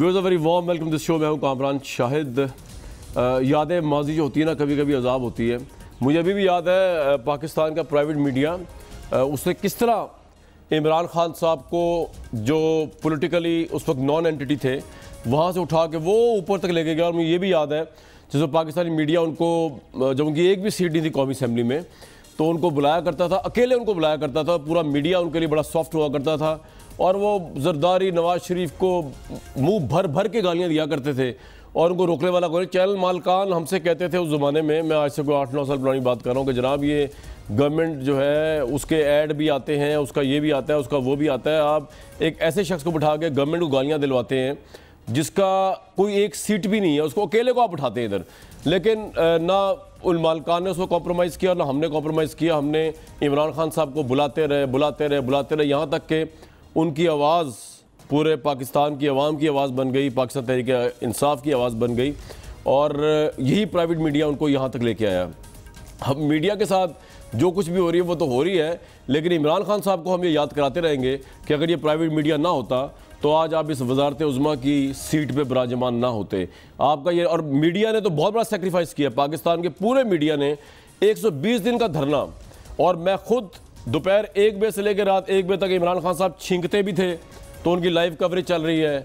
Viewers a very warm welcome this show. मैं हूं कामरान शाहिद। यादें माजी जो होती है ना, कभी कभी अजाब होती है। मुझे अभी भी याद है पाकिस्तान का प्राइवेट मीडिया उसने किस तरह इमरान खान साहब को, जो पॉलिटिकली उस वक्त नॉन एंटिटी थे, वहाँ से उठा के वो ऊपर तक लेके गया। और मुझे ये भी याद है जैसे पाकिस्तानी मीडिया उनको, जब उनकी एक भी सीट नहीं थी कौमी असेंबली में, तो उनको बुलाया करता था, अकेले उनको बुलाया करता था। पूरा मीडिया उनके लिए बड़ा सॉफ्ट हुआ करता था और वो जरदारी नवाज शरीफ को मुंह भर भर के गालियां दिया करते थे और उनको रोकने वाला कोई। चैनल मालकान हमसे कहते थे उस ज़माने में, मैं आज से कोई 8-9 साल पुरानी बात कर रहा हूँ, कि जनाब ये गवर्नमेंट जो है उसके ऐड भी आते हैं, उसका ये भी आता है, उसका वो भी आता है। आप एक ऐसे शख्स को बिठा के गवर्नमेंट को गालियाँ दिलवाते हैं जिसका कोई एक सीट भी नहीं है, उसको अकेले को आप उठाते हैं इधर। लेकिन ना उन मालकान ने उसको कॉम्प्रोमाइज़ किया, ना हमने कॉम्प्रोमाइज़ किया। हमने इमरान खान साहब को बुलाते रहे, यहाँ तक कि उनकी आवाज़ पूरे पाकिस्तान की आवाम की आवाज़ बन गई, पाकिस्तान तहरीक इंसाफ की आवाज़ बन गई। और यही प्राइवेट मीडिया उनको यहाँ तक लेके आया। हम मीडिया के साथ जो कुछ भी हो रही है वो तो हो रही है, लेकिन इमरान खान साहब को हम ये याद कराते रहेंगे कि अगर ये प्राइवेट मीडिया ना होता तो आज आप इस वजारत उज़्मा की सीट पे बिराजमान ना होते। आपका ये, और मीडिया ने तो बहुत बड़ा सेक्रीफाइस किया, पाकिस्तान के पूरे मीडिया ने 120 दिन का धरना। और मैं खुद दोपहर 1 बजे से लेकर रात 1 बजे तक इमरान खान साहब छींकते भी थे तो उनकी लाइव कवरेज चल रही है,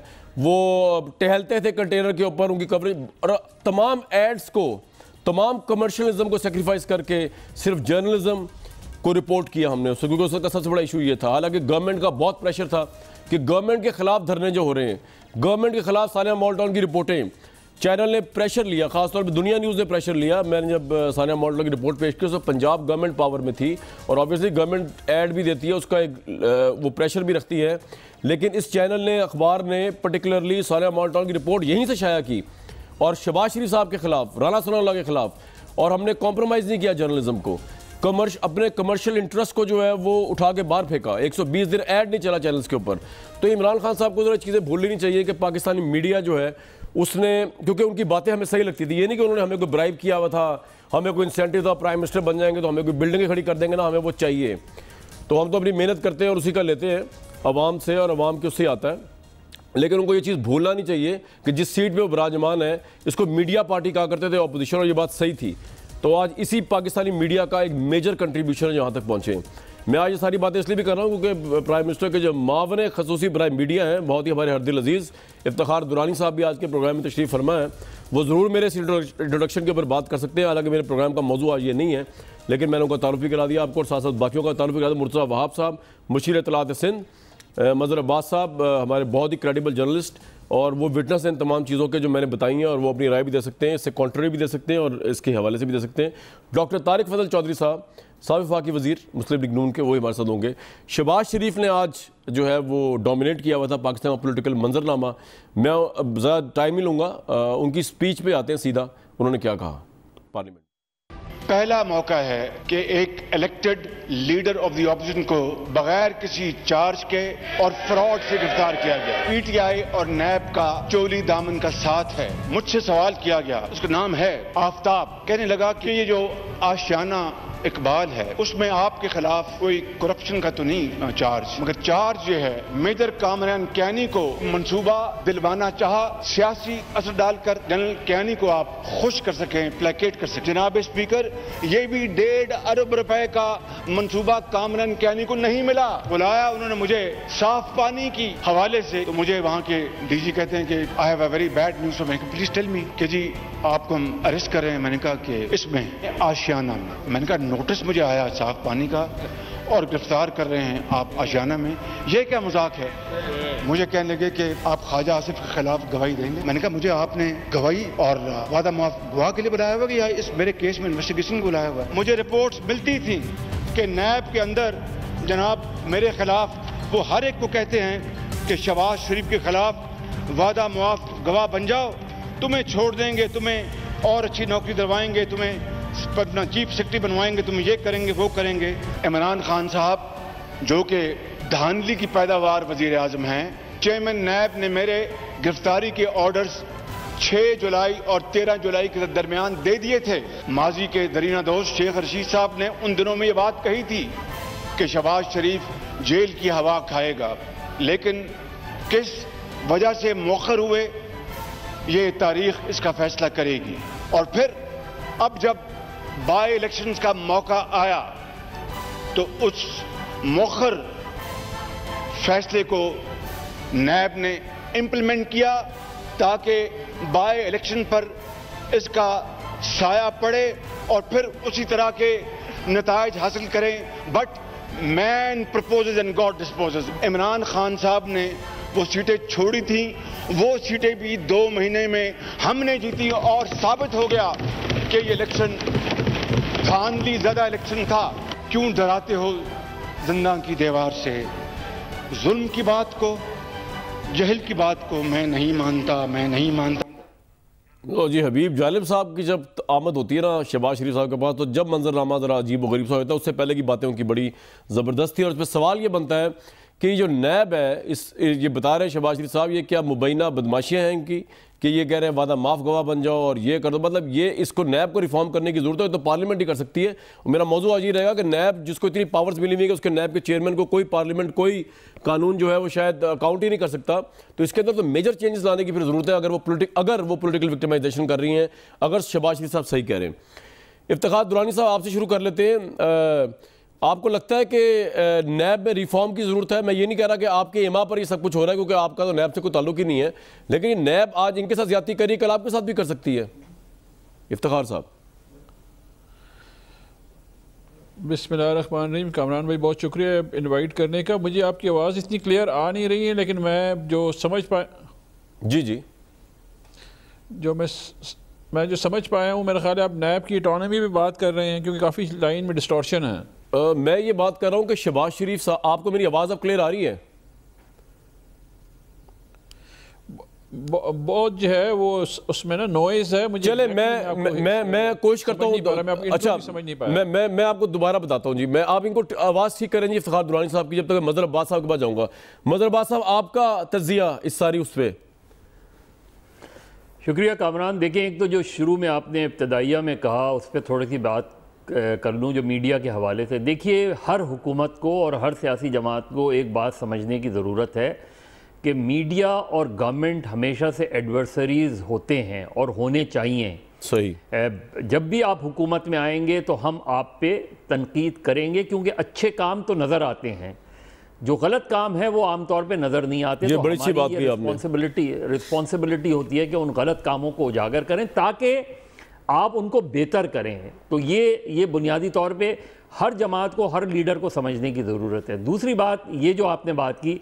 वो टहलते थे कंटेनर के ऊपर, उनकी कवरेज, और तमाम एड्स को, तमाम कमर्शलिज्म को सेक्रीफाइस करके सिर्फ जर्नलिज्म को रिपोर्ट किया हमने उसको, क्योंकि उसका सबसे बड़ा इशू ये था। हालांकि गवर्नमेंट का बहुत प्रेशर था कि गवर्नमेंट के खिलाफ धरने जो हो रहे हैं, गवर्नमेंट के खिलाफ सानिया मॉल्टन की रिपोर्टें, चैनल ने प्रेशर लिया, खासतौर पर दुनिया न्यूज़ ने प्रेशर लिया। मैंने जब सानिया मॉल्टन की रिपोर्ट पेश की, उसमें पंजाब गवर्नमेंट पावर में थी और ऑब्वियसली गवर्नमेंट ऐड भी देती है, उसका एक वो प्रेशर भी रखती है। लेकिन इस चैनल ने, अखबार ने पर्टिकुलरली सानिया मॉल्टन की रिपोर्ट यहीं से शाया की और शहबाज शरीफ साहब के खिलाफ, राना सनाउल्लाह के खिलाफ। और हमने कॉम्प्रोमाइज़ नहीं किया जर्नलिज्म को, अपने कमर्शियल इंटरेस्ट को जो है वो उठा के बाहर फेंका। 120 दिन ऐड नहीं चला चैनल्स के ऊपर। तो इमरान खान साहब को ज़रा चीज़ें भूलनी नहीं चाहिए कि पाकिस्तानी मीडिया जो है उसने, क्योंकि उनकी बातें हमें सही लगती थी, ये नहीं कि उन्होंने हमें कोई ब्राइब किया हुआ था, हमें कोई इंसेंटिव था, प्राइम मिनिस्टर बन जाएंगे तो हमें कोई बिल्डिंगें खड़ी कर देंगे ना, हमें वो चाहिए। तो हम तो अपनी मेहनत करते हैं और उसी का लेते हैं अवाम से, और अवाम के उससे आता है। लेकिन उनको ये चीज़ भूलना नहीं चाहिए कि जिस सीट पे वो विराजमान है, इसको मीडिया पार्टी कहा करते थे, अपोजिशन, और ये बात सही थी। तो आज इसी पाकिस्तानी मीडिया का एक मेजर कंट्रीब्यूशन है यहाँ तक पहुँचे। मैं आज ये सारी बातें इसलिए भी कर रहा हूँ क्योंकि प्राइम मिनिस्टर के जो मावन खसूसी बराए मीडिया हैं, बहुत ही हमारे हरदिल अजीज़ इफ्तिखार दुरानी साहब भी आज के प्रोग्राम में तशरीफ़ फरमा है। वो ज़रूर मेरे इस इंट्रोडक्शन के ऊपर बात कर सकते हैं। हालांकि मेरे प्रोग्राम का मौजूद आज ये नहीं है, लेकिन मैंने उनका तारुफ भी करा दिया आपको, और साथ साथ बाकियों का तारुफ भी करा दिया। मुर्तज़ा वहाब साहब, मुशीर इत्तलात सिंध, मज़हर अब्बास साहब, हमारे बहुत ही क्रेडिबल जर्नलिस्ट, और वो विटनेस हैं इन तमाम चीज़ों के जो मैंने बताई हैं, और वो अपनी राय भी दे सकते हैं, इससे कॉन्ट्री भी दे सकते हैं और इसके हवाले से भी दे सकते हैं। डॉक्टर तारिक फजल चौधरी साहब, साबिक़ वफाकी वज़ीर मुस्लिम लीग नून के, वो हमारे साथ होंगे। शहबाज शरीफ ने आज जो है वो डोमिनेट किया हुआ था पाकिस्तान का पॉलिटिकल मंजरनामा। मैं ज़्यादा टाइम नहीं लूँगा, उनकी स्पीच पे आते हैं सीधा। उन्होंने क्या कहा पार्लियामेंट। पहला मौका है कि एक elected leader of the opposition को बगैर किसी चार्ज के और फ्रॉड से गिरफ्तार किया गया। पीटीआई और नैब का चोली दामन का साथ है। मुझसे सवाल किया गया, उसका नाम है आफ्ताब, कहने लगा कि ये जो आशियाना इकबाल है उसमें आपके खिलाफ कोई करप्शन का तो नहीं चार्ज, मगर चार्ज ये है मेजर कामरान कैनी को मंसूबा दिलवाना चाहा, सियासी असर डालकर जनरल कैनी को आप खुश कर सकें, प्लेकेट कर सकें। जनाब स्पीकर, ये भी 1.5 अरब रुपए का मंसूबा कामरान कैनी को नहीं मिला। बुलाया उन्होंने मुझे साफ पानी की हवाले से, तो मुझे वहां के डीजी कहते हैं कि I have a very bad news, please tell me कि जी आपको हम अरेस्ट कर रहे हैं। मैंने कहा कि इसमें आशियाना में, मैंने कहा नोटिस मुझे आया साफ पानी का और गिरफ्तार कर रहे हैं आप आशियाना में, ये क्या मजाक है। मुझे कहने लगे कि आप ख्वाजा आसिफ के खिलाफ गवाही देंगे। मैंने कहा मुझे आपने गवाही और वादा मुआफ गवाह के लिए बुलाया हुआ कि या इस मेरे केस में इन्वेस्टिगेशन को बुलाया हुआ है। मुझे रिपोर्ट्स मिलती थी कि नैब के अंदर जनाब मेरे खिलाफ वो हर एक को कहते हैं कि शहबाज शरीफ के खिलाफ वादा मुआफ गवाह बन जाओ, तुम्हें छोड़ देंगे, तुम्हें और अच्छी नौकरी दिलवाएंगे, तुम्हें चीफ सेक्रेटरी बनवाएंगे, तुम ये करेंगे वो करेंगे। इमरान खान साहब जो कि धांधली की पैदावार वजीर आजम हैं, चेयरमैन नैब ने मेरे गिरफ्तारी के ऑर्डर्स 6 जुलाई और 13 जुलाई के दरमियान दे दिए थे। माजी के दरीना दोस्त शेख रशीद साहब ने उन दिनों में ये बात कही थी कि शहबाज शरीफ जेल की हवा खाएगा, लेकिन किस وجہ سے مؤخر ہوئے یہ تاریخ اس کا فیصلہ کرے گی. اور پھر اب جب بائی الیکشنز کا موقع آیا تو اس مؤخر فیصلے کو نیب نے امپلیمنٹ کیا تاکہ بائی الیکشن پر اس کا سایہ پڑے اور پھر اسی طرح کے نتائج حاصل کریں. But man proposes and God disposes. Imran Khan صاحب نے وہ سیٹیں چھوڑی تھیں, وہ سیٹیں بھی 2 مہینے میں ہم نے جیتی اور ثابت ہو گیا کہ یہ الیکشن دھاندلی زدہ الیکشن تھا. کیوں ڈراتے ہو زندان کی دیوار سے؟ ظلم کی بات کو, جہل کی بات کو میں نہیں مانتا. جی حبیب جالب صاحب کی جب آمد ہوتی ہے نا شہباز شریف صاحب کے پاس, تو جب منظرنامہ ذرا عجیب و غریب سا ہوتا ہے. اس سے پہلے کی باتیں ان کی بڑی زبردست تھی, اور اس پہ سوال یہ بنتا ہے کہ یہ جو نیب ہے یہ بتا رہے ہیں شہباز شریف صاحب, یہ کیا مبینہ بدماشیاں ہیں ان کی کہ یہ کہہ رہے ہیں وعدہ معاف گواہ بن جاؤ اور یہ کر دو؟ مطلب یہ اس کو نیب کو ریفارم کرنے کی ضرورت ہے تو پارلیمنٹ ہی کر سکتی ہے. اور میرا موضوع آج یہ رہے گا کہ نیب جس کو اتنی پاورز ملی ہوئی ہے, اس کے نیب کے چیئرمین کو کوئی پارلیمنٹ کوئی قانون جو ہے وہ شاید اکاؤنٹ ہی نہیں کر سکتا. تو اس کے اندر تو میجر چینجز لانے کی پھر ضرورت ہے اگر وہ پولیٹیکل وکٹمائزیشن کر رہی ہیں, اگر شہباز شریف صاحب صحیح کہہ رہے ہیں. افتخار درانی صاحب آپ سے شروع کر لیتے ہیں. آپ کو لگتا ہے کہ نیب میں ریفارم کی ضرورت ہے؟ میں یہ نہیں کہہ رہا کہ آپ کے ایما پر یہ سب کچھ ہو رہا ہے, کیونکہ آپ کا تو نیب سے کوئی تعلق ہی نہیں ہے, لیکن یہ نیب آج ان کے ساتھ زیادتی کری, کل آپ کے ساتھ بھی کر سکتی ہے. افتخار صاحب. بسم اللہ الرحمن الرحیم. کامران بھائی بہت شکریہ انوائٹ کرنے کا. مجھے آپ کی آواز اتنی کلیئر آ نہیں رہی ہے, لیکن میں جو سمجھ سمجھ پایا ہوں, میرا خیال ہے آپ نیب کی اٹانومی پہ بات کر رہے ہیں, کیونکہ کافی لائن میں ڈسٹورشن ہے. میں یہ بات کر رہا ہوں کہ شہباز شریف صاحب, آپ کو میری آواز اب کلیئر آ رہی ہے؟ بہت جو ہے وہ اس میں نا نوائز ہے. مجھے چلے میں کوشش کرتا ہوں. اچھا میں آپ کو دوبارہ بتاتا ہوں. جی میں آپ ان کو آواز ٹھیک کریں جی افتخار درانی صاحب کی, جب تک مظہر عباس صاحب کے پاس جاؤں گا. مظہر عباس صاحب آپ کا تجزیہ اس ساری اس پہ. شکریہ کامران. دیکھیں ایک تو جو شروع میں آپ نے ابتدائیہ میں کہا اس پہ تھوڑی سی بات کر لوں جو میڈیا کے حوالے سے. دیکھیے ہر حکومت کو اور ہر سیاسی جماعت کو ایک بات سمجھنے کی ضرورت ہے کہ میڈیا اور گورنمنٹ ہمیشہ سے ایڈورسریز ہوتے ہیں اور ہونے چاہیے. صحیح. جب بھی آپ حکومت میں آئیں گے تو ہم آپ پہ تنقید کریں گے, کیونکہ اچھے کام تو نظر آتے ہیں, جو غلط کام ہے وہ عام طور پہ نظر نہیں آتے. یہ بڑی اچھی بات کی آپ نے. رسپانسبلٹی ہوتی ہے کہ ان غلط کاموں کو اجاگر کریں تاکہ آپ ان کو بہتر کریں. تو یہ بنیادی طور پہ ہر جماعت کو, ہر لیڈر کو سمجھنے کی ضرورت ہے. دوسری بات یہ جو آپ نے بات کی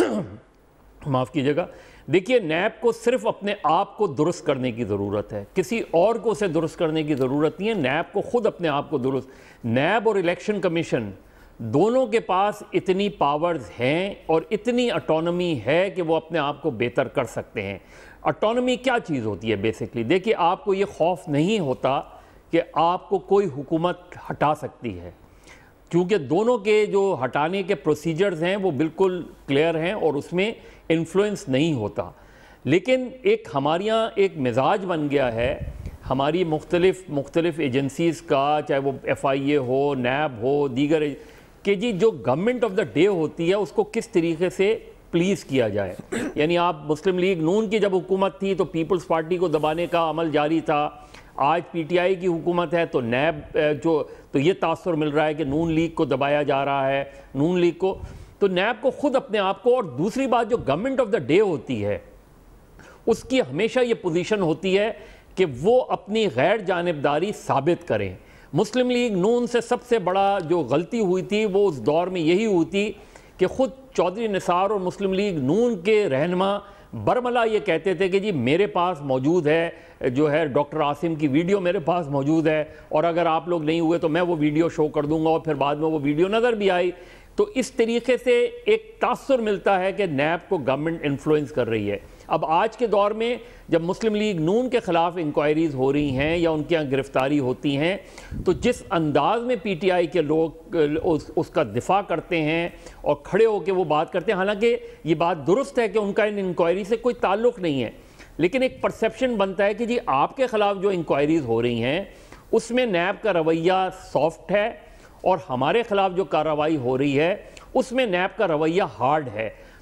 معاف کیجیے گا, دیکھیے نیب کو صرف اپنے آپ کو درست کرنے کی ضرورت ہے, کسی اور کو اسے درست کرنے کی ضرورت نہیں ہے. نیب کو خود اپنے آپ کو درست, نیب اور الیکشن کمیشن دونوں کے پاس اتنی پاورز ہیں اور اتنی اٹانومی ہے کہ وہ اپنے آپ کو بہتر کر سکتے ہیں. اٹانومی کیا چیز ہوتی ہے بیسکلی؟ دیکھیے آپ کو یہ خوف نہیں ہوتا کہ آپ کو کوئی حکومت ہٹا سکتی ہے, کیونکہ دونوں کے جو ہٹانے کے پروسیجرز ہیں وہ بالکل کلیئر ہیں اور اس میں انفلوئنس نہیں ہوتا. لیکن ہمارے یہاں ایک مزاج بن گیا ہے ہماری مختلف ایجنسیز کا, چاہے وہ FIA ہو, نیب ہو, دیگر, کہ جی جو گورنمنٹ آف دا ڈے ہوتی ہے اس کو کس طریقے سے پلیز کیا جائے. یعنی آپ مسلم لیگ نون کی جب حکومت تھی تو پیپلز پارٹی کو دبانے کا عمل جاری تھا, آج PTI کی حکومت ہے تو نیب تو یہ تاثر مل رہا ہے کہ نون لیگ کو دبایا جا رہا ہے, نون لیگ کو. تو نیب کو خود اپنے آپ کو, اور دوسری بات جو گورنمنٹ آف دا ڈے ہوتی ہے اس کی ہمیشہ یہ پوزیشن ہوتی ہے کہ وہ اپنی غیر جانبداری ثابت کریں. مسلم لیگ نون سے سب سے بڑا جو غلطی ہوئی تھی وہ اس دور میں یہی ہوئی تھی کہ خود چودھری نثار اور مسلم لیگ نون کے رہنما برملا یہ کہتے تھے کہ جی میرے پاس موجود ہے جو ہے ڈاکٹر عاصم کی ویڈیو میرے پاس موجود ہے, اور اگر آپ لوگ نہیں ہوئے تو میں وہ ویڈیو شو کر دوں گا, اور پھر بعد میں وہ ویڈیو نظر بھی آئی. تو اس طریقے سے ایک تاثر ملتا ہے کہ نیب کو گورنمنٹ انفلوئنس کر رہی ہے. اب آج کے دور میں جب مسلم لیگ نون کے خلاف انکوائریز ہو رہی ہیں یا ان کے یہاں گرفتاری ہوتی ہیں, تو جس انداز میں PTI کے لوگ اس کا دفاع کرتے ہیں اور کھڑے ہو کے وہ بات کرتے ہیں, حالانکہ یہ بات درست ہے کہ ان کا ان انکوائری سے کوئی تعلق نہیں ہے, لیکن ایک پرسیپشن بنتا ہے کہ جی آپ کے خلاف جو انکوائریز ہو رہی ہیں اس میں نیب کا رویہ سافٹ ہے, اور ہمارے خلاف جو کارروائی ہو رہی ہے اس میں نیب کا رویہ ہارڈ ہے.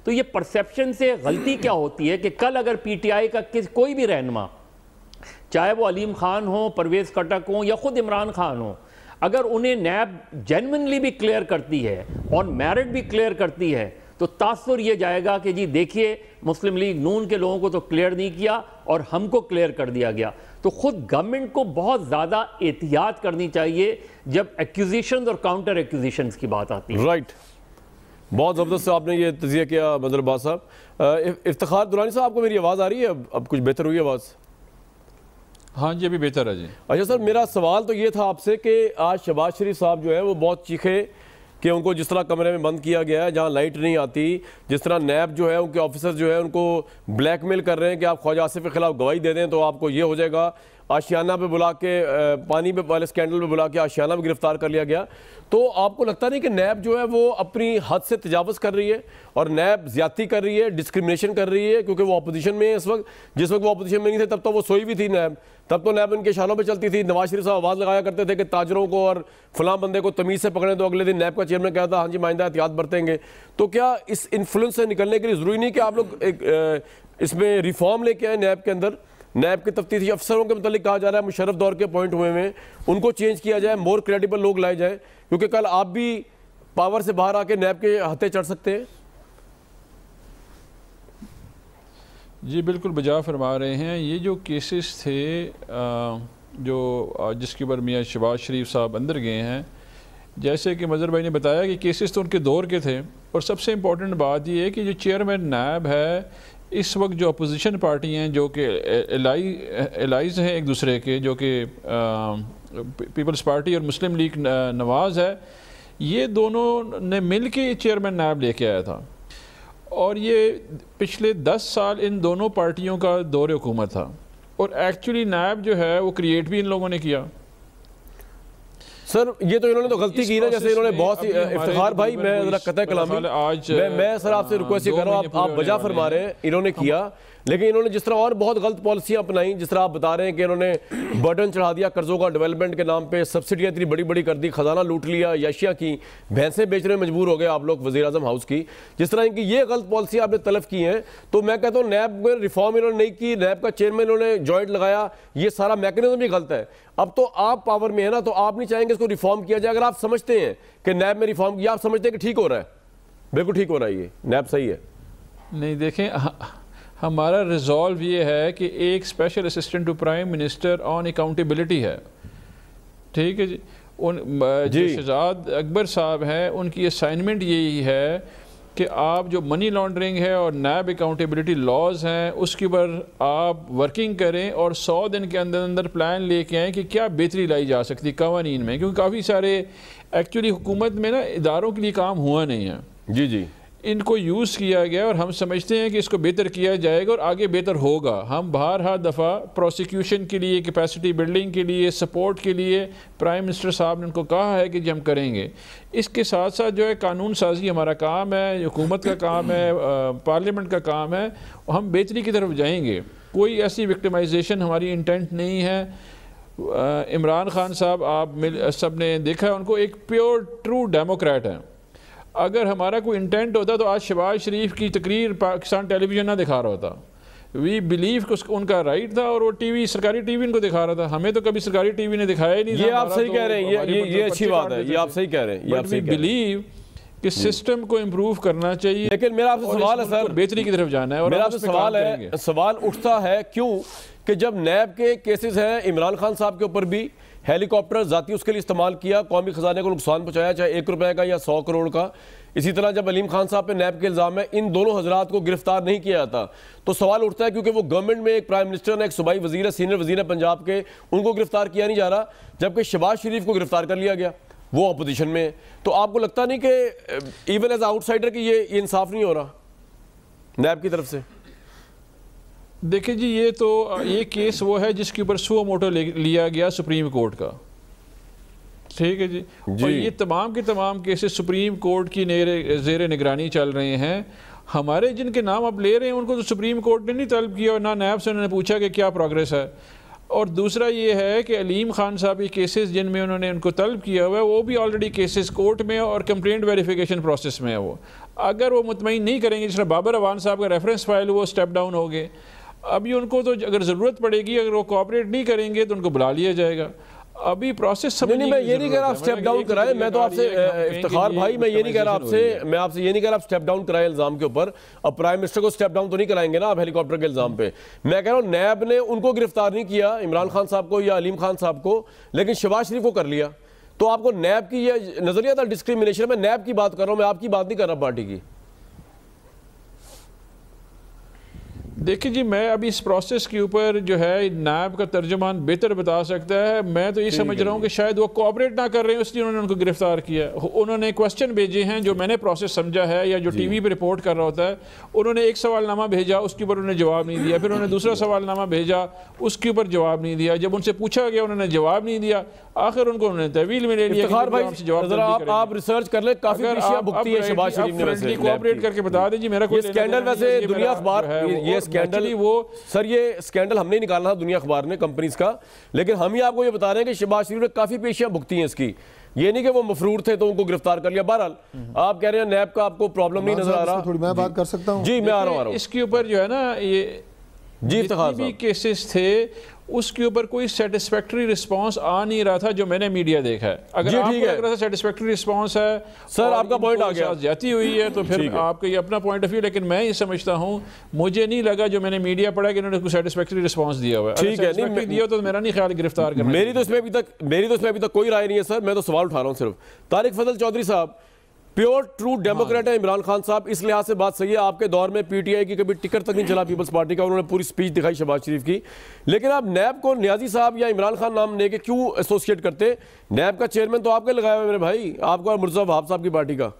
تو یہ پرسیپشن سے غلطی کیا ہوتی ہے کہ کل اگر پی ٹی آئی کا کوئی بھی رہنما، چاہے وہ علیم خان ہو، پرویز خٹک ہوں یا خود عمران خان ہوں، اگر انہیں نیب جینوئنلی بھی کلیئر کرتی ہے اور میرٹ بھی کلیئر کرتی ہے تو تاثر یہ جائے گا کہ جی دیکھیے مسلم لیگ نون کے لوگوں کو تو کلیئر نہیں کیا اور ہم کو کلیئر کر دیا گیا. تو خود گورنمنٹ کو بہت زیادہ احتیاط کرنی چاہیے جب ایکوزیشنز اور کاؤنٹر ایکوزیشنز کی بات آتی ہے. رائٹ، بہت زبردست آپ نے یہ تجزیہ کیا مظہر عباس صاحب. افتخار درانی صاحب، آپ کو میری آواز آ رہی ہے؟ اب کچھ بہتر ہوئی آواز؟ ہاں جی ابھی بہتر ہے جی. اچھا سر، میرا سوال تو یہ تھا آپ سے کہ آج شہباز شریف صاحب جو ہیں وہ بہت چیخے کہ ان کو جس طرح کمرے میں بند کیا گیا ہے جہاں لائٹ نہیں آتی، جس طرح نیب جو ہے ان کے آفیسر جو ہے ان کو بلیک میل کر رہے ہیں کہ آپ خواجہ آصف کے خلاف گواہی دے دیں تو آپ کو یہ ہو جائے گا. آشیانہ پہ بلا کے، پانی پہ والے اسکینڈل پہ بلا کے آشیانہ بھی گرفتار کر لیا گیا. تو آپ کو لگتا نہیں کہ نیب جو ہے وہ اپنی حد سے تجاوز کر رہی ہے اور نیب زیادتی کر رہی ہے، ڈسکرمنیشن کر رہی ہے؟ کیونکہ وہ اپوزیشن میں ہے اس وقت. جس وقت وہ اپوزیشن میں نہیں تھے تب تو وہ سوئی بھی تھی نیب، تب تو نیب ان کے اشاروں پہ چلتی تھی. نواز شریف صاحب آواز لگایا کرتے تھے کہ تاجروں کو اور فلاں بندے کو تمیز سے پکڑیں، تو اگلے دن نیب کا چیئرمین کہا تھا ہاں جی مائندہ احتیاط برتیں گے. تو کیا اس انفلوئنس سے نکلنے کے لیے ضروری نہیں کہ آپ لوگ ایک اس میں ریفارم لے کے آئیں نیب کے اندر؟ نیب کے تفتیشی افسروں کے متعلق کہا جا رہا ہے مشرف دور کے پوائنٹ ہوئے ہیں، ان کو چینج کیا جائے، مور کریڈیبل لوگ لائے جائیں، کیونکہ کل آپ بھی پاور سے باہر آ کے نیب کے ہتھے چڑھ سکتے ہیں. جی بالکل بجا فرما رہے ہیں. یہ جو کیسز تھے جو جس کے اوپر میاں شہباز شریف صاحب اندر گئے ہیں، جیسے کہ مظہر بھائی نے بتایا کہ کیسز تو ان کے دور کے تھے. اور سب سے امپورٹنٹ بات یہ ہے کہ جو چیئرمین نیب ہے اس وقت جو اپوزیشن پارٹی ہیں جو کہ الائز ہیں ایک دوسرے کے، جو کہ پیپلز پارٹی اور مسلم لیگ نواز ہے، یہ دونوں نے مل کے چیئرمین نیب لے کے آیا تھا. اور یہ پچھلے 10 سال ان دونوں پارٹیوں کا دور حکومت تھا. اور ایکچولی نیب جو ہے وہ کریٹ بھی ان لوگوں نے کیا. سر یہ تو انہوں نے تو غلطی کی نا، جیسے انہوں نے بہت سی افتخار بھائی میں ذرا قطع کلامی میں سر آپ سے ریکویسٹ کر رہا ہوں، آپ وجہ فرما رہے ہیں انہوں نے کیا، لیکن انہوں نے جس طرح اور بہت غلط پالیسیاں اپنائیں، جس طرح آپ بتا رہے ہیں کہ انہوں نے برڈن چڑھا دیا قرضوں کا ڈیولپمنٹ کے نام پہ، سبسڈیاں اتنی بڑی بڑی کر دی، خزانہ لوٹ لیا، یاشیاں کی، بھینسیں بیچنے میں مجبور ہو گئے آپ لوگ وزیر اعظم ہاؤس کی، جس طرح ان کی یہ غلط پالیسیاں آپ نے تلف کی ہیں. تو میں کہتا ہوں نیب میں ریفارم انہوں نے نہیں کی، نیب کا چیئرمین انہوں نے جوائنٹ لگایا، یہ سارا میکنزم ہی غلط ہے. اب تو آپ پاور میں ہے نا، تو آپ نہیں چاہیں گے اس کو ریفارم کیا جائے؟ اگر آپ سمجھتے ہیں کہ نیب میں ریفارم کیا، آپ سمجھتے ہیں کہ ٹھیک ہو رہا ہے، بالکل ٹھیک ہو رہا ہے، یہ نیب صحیح ہے. نہیں دیکھیں، ہمارا ریزالو یہ ہے کہ ایک special assistant to prime minister on accountability ہے، ٹھیک ہے جی. جو شہزاد اکبر صاحب ہیں ان کی اسائنمنٹ یہی ہے کہ آپ جو منی لانڈرنگ ہے اور نیب اکاؤنٹیبلٹی لاز ہیں اس کے اوپر آپ ورکنگ کریں اور 100 دن کے اندر اندر پلان لے کے آئیں کہ کیا بہتری لائی جا سکتی قوانین میں، کیونکہ کافی سارے ایکچولی حکومت میں نا اداروں کے لیے کام ہوا نہیں ہے. جی جی، ان کو یوز کیا گیا اور ہم سمجھتے ہیں کہ اس کو بہتر کیا جائے گا اور آگے بہتر ہوگا. ہم بارہا دفعہ پروسیکیوشن کے لیے، کیپیسٹی بلڈنگ کے لیے، سپورٹ کے لیے پرائم منسٹر صاحب نے ان کو کہا ہے کہ جی ہم کریں گے. اس کے ساتھ ساتھ جو ہے قانون سازی ہمارا کام ہے، حکومت کا کام ہے، پارلیمنٹ کا کام ہے، ہم بہتری کی طرف جائیں گے. کوئی ایسی وکٹمائزیشن ہماری انٹینٹ نہیں ہے. عمران خان صاحب آپ سب نے دیکھا ان کو ایک پیور ٹرو ڈیموکریٹ ہیں. اگر ہمارا کوئی انٹینٹ ہوتا تو آج شہباز شریف کی تقریر پاکستان ٹیلی ویژن نہ دکھا رہا ہوتا. وی بلیو کہ ان کا رائٹ تھا اور وہ ٹی وی، سرکاری ٹی وی ان کو دکھا رہا تھا. ہمیں تو کبھی سرکاری ٹی وی نے دکھایا ہی نہیں. یہ آپ صحیح کہہ رہے ہیں، یہ اچھی بات ہے، یہ آپ صحیح کہہ رہے ہیں. بٹ وی بلیو کہ سسٹم کو امپروو کرنا چاہیے. لیکن میرا آپ سے سوال ہے سر، بہتری کی طرف جانا ہے، اور میرا آپ سے سوال اٹھتا ہے کیوں کہ جب نیب کے کیسز ہیں، عمران خان صاحب کے اوپر بھی ہیلی کاپٹر ذاتی اس کے لیے استعمال کیا، قومی خزانے کو نقصان پہنچایا، چاہے 1 روپے کا یا 100 کروڑ کا. اسی طرح جب علیم خان صاحب پہ نیب کے الزام ہے، ان دونوں حضرات کو گرفتار نہیں کیا جاتا. تو سوال اٹھتا ہے کیونکہ وہ گورنمنٹ میں ایک پرائم منسٹر نے، ایک صوبائی وزیر ہے، سینئر وزیر ہے پنجاب کے، ان کو گرفتار کیا نہیں جا رہا، جبکہ شہباز شریف کو گرفتار کر لیا گیا، وہ اپوزیشن میں. تو آپ کو لگتا نہیں کہ ایون ایز آؤٹ سائڈر کہ یہ انصاف نہیں ہو رہا نیب کی طرف سے؟ دیکھیں جی، یہ کیس وہ ہے جس کے اوپر سو موٹو لیا گیا سپریم کورٹ کا، ٹھیک ہے جی. اور یہ تمام کے تمام کیسز سپریم کورٹ کی زیر نگرانی چل رہے ہیں. ہمارے جن کے نام آپ لے رہے ہیں ان کو تو سپریم کورٹ نے نہیں طلب کیا اور نہ نیب سے انہوں نے پوچھا کہ کیا پروگریس ہے. اور دوسرا یہ ہے کہ علیم خان صاحب کے کیسز جن میں انہوں نے ان کو طلب کیا ہوا ہے وہ بھی آلریڈی کیسز کورٹ میں اور کمپلینٹ ویریفیکیشن پروسیس میں ہے وہ. اگر وہ مطمئن نہیں کریں گے، جس طرح بابر اوان صاحب کا ریفرنس فائل وہ اسٹیپ ڈاؤن ہو گئے. ابھی ان کو تو اگر ضرورت پڑے گی، اگر وہ کوآپریٹ نہیں کریں گے تو ان کو بلا لیا جائے گا. ابھی پروسیس سمجھنے کی میں یہ نہیں کہہ رہا آپ اسٹیپ ڈاؤن کرائیں. میں تو آپ سے افتخار بھائی میں یہ نہیں کہہ رہا آپ سے، میں آپ سے یہ نہیں کہہ رہا آپ اسٹیپ ڈاؤن کرائیں الزام کے اوپر. اب پرائم منسٹر کو اسٹیپ ڈاؤن تو نہیں کرائیں گے نا آپ ہیلی کاپٹر کے الزام پہ. میں کہہ رہا ہوں نیب نے ان کو گرفتار نہیں کیا، عمران خان صاحب کو یا علیم خان صاحب کو، لیکن شہباز شریف کو کر لیا. تو آپ کو نیب کی یہ نظریہ تھا ڈسکریمنیشن. میں نیب کی بات کر رہا ہوں، میں آپ کی بات نہیں کر رہا پارٹی کی. دیکھیں جی، میں ابھی اس پروسیس کے اوپر جو ہے نیب کا ترجمان بہتر بتا سکتا ہے. میں تو یہ سمجھ رہا ہوں کہ شاید وہ کوآپریٹ نہ کر رہے ہیں، اس لیے انہوں نے ان کو گرفتار کیا. انہوں نے کوسچن بھیجے ہیں جو میں نے پروسیس سمجھا ہے، یا جو ٹی وی پہ رپورٹ کر رہا ہوتا ہے. انہوں نے ایک سوال نامہ بھیجا، اس کے اوپر انہوں نے جواب نہیں دیا. پھر انہوں نے دوسرا سوال نامہ بھیجا، اس کے اوپر جواب نہیں دیا. جب ان سے پوچھا گیا انہوں نے جواب نہیں دیا. آخر ان کو انہوں نے تحویل میں لے لیا. آپ ریسرچ کر لیں، کافی پیشیاں بھگتی ہیں شہباز شریف نے. ویسے کوآپریٹ کر کے بتا دیں جی میرا کوئی اسکینڈل، ویسے دنیا اخبار یہ اسکینڈل وہ سر یہ اسکینڈل ہم نے نکالا تھا دنیا اخبار نے کمپنیز کا، لیکن ہم ہی آپ کو یہ بتا رہے ہیں کہ شہباز شریف نے کافی پیشیاں بھگتی ہیں اس کی. یہ نہیں کہ وہ مفرور تھے تو ان کو گرفتار کر لیا. بہرحال آپ کہہ رہے ہیں نیب کا آپ کو پرابلم نہیں نظر آ رہا. تھوڑی میں بات کر سکتا ہوں؟ جی میں آ رہا ہوں. اس کے اوپر جو ہے نا یہ جی افتخار بھی کیسز تھے، اس کے اوپر کوئی سیٹسفیکٹری رسپانس آ نہیں رہا تھا جو میں نے میڈیا دیکھا ہے. اگر آپ کو لگ رہا تھا سیٹسفیکٹری رسپانس ہے سر، آپ کا پوائنٹ آ گیا، زیادتی ہوئی ہے، تو پھر آپ کا یہ اپنا پوائنٹ آف ویو. لیکن میں یہ سمجھتا ہوں، مجھے نہیں لگا جو میں نے میڈیا پڑھا کہ انہوں نے کوئی سیٹسفیکٹری رسپانس دیا ہوا ہے. ٹھیک ہے، نہیں دیا تو میرا نہیں خیال گرفتار کرنا. میری تو اس میں ابھی تک کوئی رائے نہیں ہے سر. میں تو سوال اٹھا رہا ہوں صرف. طارق فضل چودھری صاحب پیور ٹرو ڈیموکریٹ ہے عمران خان صاحب، اس لحاظ سے بات صحیح ہے. آپ کے دور میں پی ٹی آئی کی کبھی ٹکٹ تک نہیں چلا پیپلز پارٹی کا، انہوں نے پوری سپیچ دکھائی شہباز شریف کی. لیکن آپ نیب کو نیازی صاحب یا عمران خان نام لے کے کیوں ایسوسیٹ کرتے؟ نیب کا چیئرمین تو آپ کے لگایا ہوا ہے میرے بھائی، آپ کو اور مرزا وہاب صاحب کی پارٹی کا.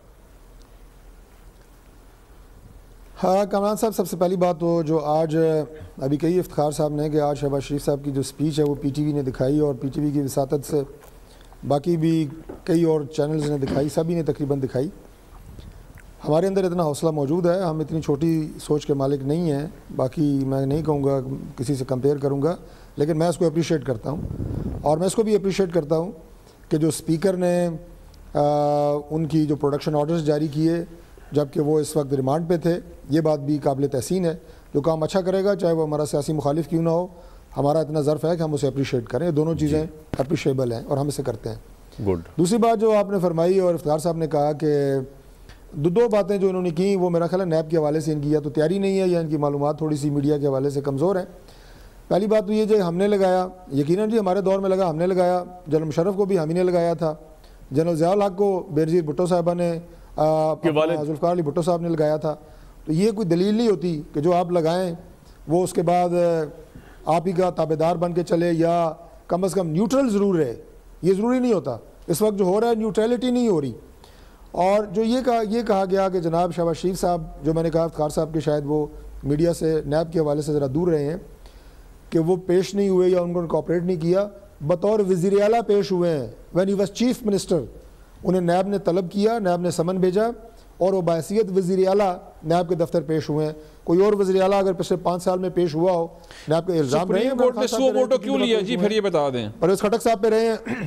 ہاں کامران صاحب، سب سے پہلی بات تو جو آج ابھی کہی افتخار صاحب نے کہ آج شہباز شریف صاحب کی جو سپیچ ہے وہ پی ٹی وی نے دکھائی، اور پی ٹی وی کی وساطت سے باقی بھی کئی اور چینلز نے دکھائی، سبھی نے تقریباً دکھائی. ہمارے اندر اتنا حوصلہ موجود ہے، ہم اتنی چھوٹی سوچ کے مالک نہیں ہیں. باقی میں نہیں کہوں گا کسی سے کمپیئر کروں گا، لیکن میں اس کو اپریشیٹ کرتا ہوں. اور میں اس کو بھی اپریشیٹ کرتا ہوں کہ جو اسپیکر نے ان کی جو پروڈکشن آرڈرز جاری کیے جبکہ وہ اس وقت ریمانڈ پہ تھے، یہ بات بھی قابل تحسین ہے. جو کام اچھا کرے گا چاہے وہ ہمارا سیاسی مخالف کیوں نہ ہو، ہمارا اتنا ظرف ہے کہ ہم اسے اپریشیٹ کریں. یہ دونوں چیزیں اپریشیبل ہیں اور ہم اسے کرتے ہیں. گڈ. دوسری بات جو آپ نے فرمائی اور افتخار صاحب نے کہا کہ دو باتیں جو انہوں نے کی وہ میرا خیال ہے نیب کے حوالے سے ان کی یا تو تیاری نہیں ہے یا ان کی معلومات تھوڑی سی میڈیا کے حوالے سے کمزور ہیں. پہلی بات تو یہ جو ہم نے لگایا، یقیناً جی ہمارے دور میں لگا، ہم نے لگایا. جنرل مشرف کو بھی ہم ہی نے لگایا تھا. جنرل ضیاء الحق کو بینظیر بھٹو صاحبہ نے، ذوالفقار علی بھٹو صاحب نے لگایا تھا. تو یہ کوئی دلیل نہیں ہوتی کہ جو آپ لگائیں وہ اس کے بعد آپ ہی کا تابع دار بن کے چلے یا کم از کم نیوٹرل ضرور رہے. یہ ضروری نہیں ہوتا. اس وقت جو ہو رہا ہے نیوٹرلٹی نہیں ہو رہی. اور جو یہ کہا گیا کہ جناب شہباز شریف صاحب، جو میں نے کہا افتخار صاحب کے شاید وہ میڈیا سے نیب کے حوالے سے ذرا دور رہے ہیں، کہ وہ پیش نہیں ہوئے یا ان کو کوآپریٹ نہیں کیا. بطور وزیر اعلیٰ پیش ہوئے ہیں. When he was chief minister انہیں نیب نے طلب کیا، نیب نے سمن بھیجا اور وہ بحیثیت وزیر اعلیٰ نیب کے دفتر پیش ہوئے ہیں. کوئی اور وزیر اعلیٰ اگر پچھلے 5 سال میں پیش ہوا ہو، نیب کے الزام رہے ہیں. سپریم کورٹ نے سو ووٹو کیوں لیا جی؟ پھر یہ بتا دیں. پرویز خٹک صاحب پہ رہے ہیں.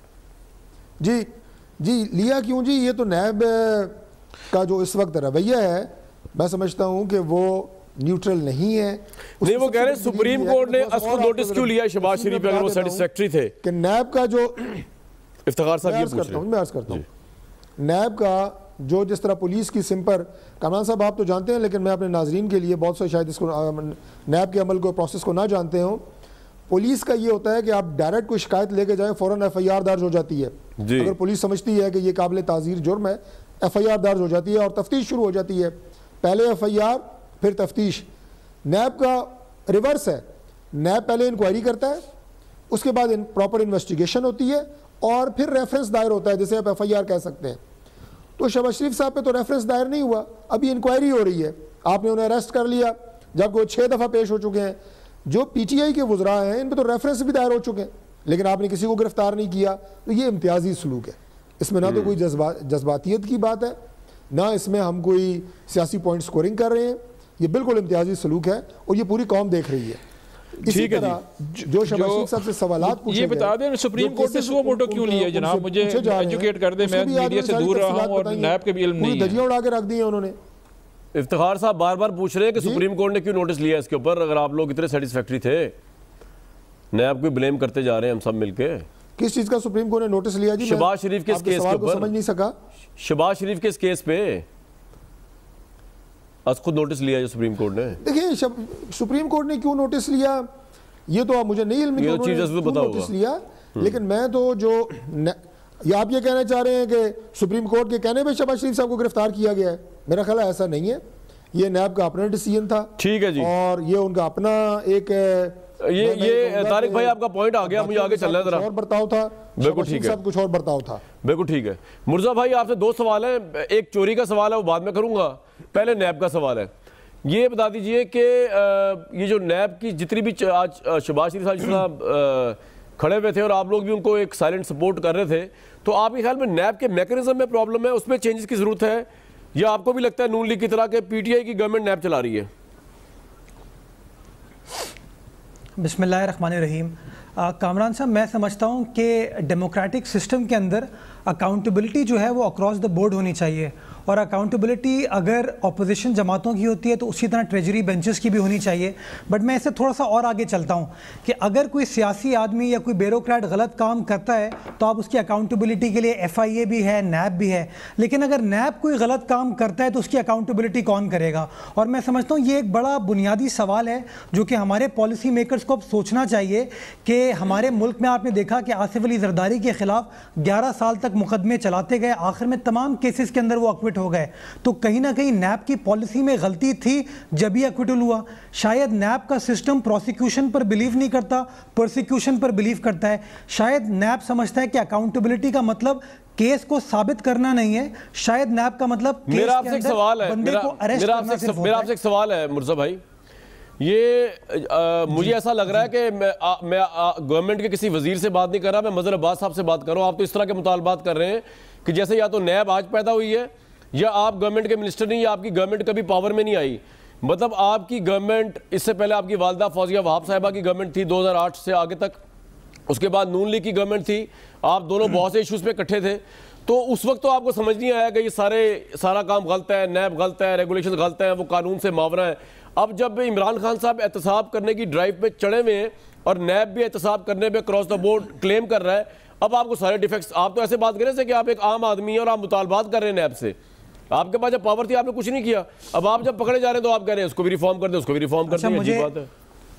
جی لیا کیوں جی؟ یہ تو نیب کا جو اس وقت رویہ ہے میں سمجھتا ہوں کہ وہ نیوٹرل نہیں ہے. نہیں، وہ کہہ رہے ہیں سپریم کورٹ نے اس کو نوٹس کیوں لیا شہباز شریف پہ اگر وہ سیٹسفیکٹری تھے؟ کہ نیب کا جو افتخار صاحب یہ پوچھ رہے ہیں. میں عرض کرتا ہوں نیب کا جو جس طرح پولیس کی سمپر، کامران صاحب آپ تو جانتے ہیں لیکن میں اپنے ناظرین کے لیے بہت سے شاید اس کو نیب کے عمل کو پروسیس کو نہ جانتے ہوں. پولیس کا یہ ہوتا ہے کہ آپ ڈائریکٹ کوئی شکایت لے کے جائیں فوراً ایف آئی آر درج ہو جاتی ہے. اگر پولیس سمجھتی ہے کہ یہ قابل تعزیر جرم ہے، ایف آئی آر درج ہو جاتی ہے اور تفتیش شروع ہو جاتی ہے. پہلے ایف آئی آر پھر تفتیش. نیب کا ریورس ہے. نیب پہلے انکوائری کرتا ہے، اس کے بعد پراپر انویسٹیگیشن ہوتی ہے اور پھر ریفرنس دائر ہوتا ہے جسے آپ ایف آئی آر کہہ سکتے ہیں. تو شہباز شریف صاحب پہ تو ریفرنس دائر نہیں ہوا، ابھی انکوائری ہو رہی ہے. آپ نے انہیں اریسٹ کر لیا جبکہ وہ 6 دفعہ پیش ہو چکے ہیں. جو پی ٹی آئی کے وزراء ہیں ان پہ تو ریفرنس بھی دائر ہو چکے ہیں لیکن آپ نے کسی کو گرفتار نہیں کیا. تو یہ امتیازی سلوک ہے. اس میں نہ تو کوئی جذباتیت کی بات ہے، نہ اس میں ہم کوئی سیاسی پوائنٹ سکورنگ کر رہے ہیں. یہ بالکل امتیازی سلوک ہے اور یہ پوری قوم دیکھ رہی ہے. اسی طرح جو شہباز شریف صاحب سے سوالات پوچھے یہ بتا دیں سپریم کورٹ نے سو موٹو کیوں لیا جناب؟ مجھے ایجوکیٹ کر دیں، میں میڈیا سے دور رہا ہوں اور نیب کے بھی علم نہیں ہے. دھجیاں اڑا کے رکھ دی ہیں انہوں نے. افتخار صاحب بار بار پوچھ رہے ہیں کہ سپریم کورٹ نے کیوں نوٹس لیا اس کے اوپر، اگر آپ لوگ اتنے سیٹسفیکٹری تھے. نیب کو بلیم کرتے جا رہے ہیں ہم سب مل کے. کس چیز کا سپریم کورٹ نے نوٹس لیا جی؟ شہباز شریف کے اس کیس کے اوپر. سمجھ نہیں سکا. شہباز شریف کے اس کیس پہ از خود نوٹس لیا جو سپریم کورٹ نے. دیکھیں سپریم کورٹ نے کیوں نوٹس لیا یہ تو مجھے نہیں علم کہ انہوں نے کیوں نوٹس لیا، لیکن میں تو جو یا آپ یہ کہنا چاہ رہے ہیں کہ سپریم کورٹ کے کہنے پہ شہباز شریف صاحب کو گرفتار کیا گیا ہے؟ میرا خیال ہے ایسا نہیں ہے، یہ نیب کا اپنا ڈیسیژن تھا. ٹھیک ہے جی، اور یہ ان کا اپنا ایک یہ طارق بھائی آپ کا پوائنٹ آ گیا، مجھے آگے چلنا ہے ذرا. اور برتاؤ تھا، بالکل ٹھیک ہے، کچھ اور برتاؤ تھا. بالکل ٹھیک ہے. مرزا بھائی آپ سے دو سوال ہیں، ایک چوری کا سوال ہے وہ بعد میں کروں گا، پہلے نیب کا سوال ہے. یہ بتا دیجئے کہ یہ جو نیب کی جتنی بھی آج شہباز شریف صاحب جس طرح کھڑے ہوئے تھے اور آپ لوگ بھی ان کو ایک سائلنٹ سپورٹ کر رہے تھے، تو آپ کے خیال میں نیب کے میکنزم میں پرابلم ہے، اس میں چینجز کی ضرورت ہے، یا آپ کو بھی لگتا ہے نون لیگ کی طرح کہ پی ٹی آئی کی گورنمنٹ نیب چلا رہی ہے؟ بسم اللہ الرحمن الرحیم. کامران صاحب، میں سمجھتا ہوں کہ ڈیموکریٹک سسٹم کے اندر اکاؤنٹیبلٹی جو ہے وہ اکراس دا بورڈ ہونی چاہیے، اور اکاؤنٹیبلٹی اگر اپوزیشن جماعتوں کی ہوتی ہے تو اسی طرح ٹریجری بینچز کی بھی ہونی چاہیے. بٹ میں اسے تھوڑا سا اور آگے چلتا ہوں کہ اگر کوئی سیاسی آدمی یا کوئی بیوروکریٹ غلط کام کرتا ہے تو آپ اس کی اکاؤنٹیبلٹی کے لیے ایف آئی اے بھی ہے، نیب بھی ہے، لیکن اگر نیب کوئی غلط کام کرتا ہے تو اس کی اکاؤنٹیبلٹی کون کرے گا؟ اور میں سمجھتا ہوں یہ ایک بڑا بنیادی سوال ہے جو کہ ہمارے پالیسی میکرز کو اب سوچنا چاہیے کہ ہمارے ملک میں آپ نے دیکھا کہ آصف علی زرداری کے خلاف 11 سال تک مقدمے چلاتے گئے، آخر میں تمام کیسز کے اندر وہ اکوٹ ہو گئے. تو کہیں نہ کہیں نیب کی پالیسی میں غلطی تھی جب ہی اکوٹل ہوا. شاید نیب کا سسٹم پروسیکیوشن پر بلیو نہیں کرتا، پرسیکیوشن پر بلیو کرتا ہے. شاید نیب سمجھتا ہے کہ اکاؤنٹیبلٹی کا مطلب کیس کو ثابت کرنا نہیں ہے، شاید نیب کا مطلب میرا آپ سے ایک سوال ہے مرزا بھائی. یہ مجھے ایسا لگ رہا ہے کہ میں گورنمنٹ کے کسی وزیر سے بات نہیں کر رہا، میں مظہر عباس صاحب سے بات کر رہا ہوں. آپ تو اس طرح کے مطالبات کر رہے ہیں کہ جیسے یا تو نیب آج پیدا ہوئی ہے یا آپ گورنمنٹ کے منسٹر نہیں، یا آپ کی گورنمنٹ کبھی پاور میں نہیں آئی. مطلب آپ کی گورنمنٹ، اس سے پہلے آپ کی والدہ فوزیہ وہاب صاحبہ کی گورنمنٹ تھی 2008 سے آگے تک، اس کے بعد نون لیگ کی گورنمنٹ تھی، آپ دونوں بہت سے ایشوز پہ اکٹھے تھے. تو اس وقت تو آپ کو سمجھ نہیں آیا کہ یہ سارا کام غلط ہے، نیب غلط ہے، ریگولیشن غلط ہیں، وہ قانون سے ماورا ہے. اب جب عمران خان صاحب احتساب کرنے کی ڈرائیو پہ چڑھے ہوئے ہیں اور نیب بھی احتساب کرنے پہ کراس دا بورڈ کلیم کر رہا ہے، اب آپ کو سارے ڈیفیکٹس، آپ تو ایسے بات کر رہے تھے کہ آپ ایک عام آدمی ہیں اور آپ مطالبات کر رہے ہیں نیب سے. آپ کے پاس جب پاور تھی آپ نے کچھ نہیں کیا، اب آپ جب پکڑے جا رہے ہیں تو آپ کہہ رہے ہیں اس کو بھی ریفارم کر دیں، اس کو بھی ریفارم کر دیں. عجیب بات